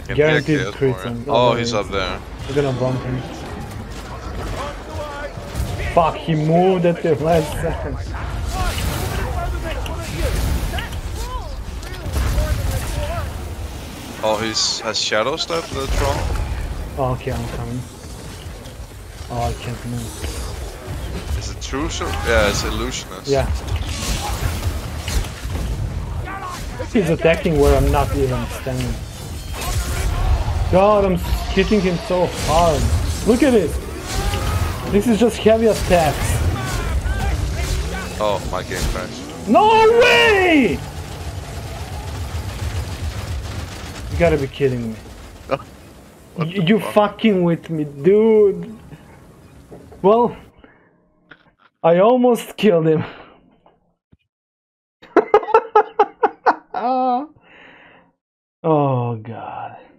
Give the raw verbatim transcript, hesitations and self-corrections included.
Can Guaranteed he get crits. more? On Oh, he's up there. We're gonna bump him. Fuck, he moved at the last second. Oh, he's has shadow step the troll. Oh, okay, I'm coming. Oh, I can't move. Is it true? So yeah, it's illusionist. Yeah. He's attacking where I'm not even standing. God, I'm hitting him so hard. Look at it. This is just heavy attacks. Oh, my game crashed. No way! You gotta be kidding me. You, you fucking with me, dude. Well, I almost killed him. Oh God.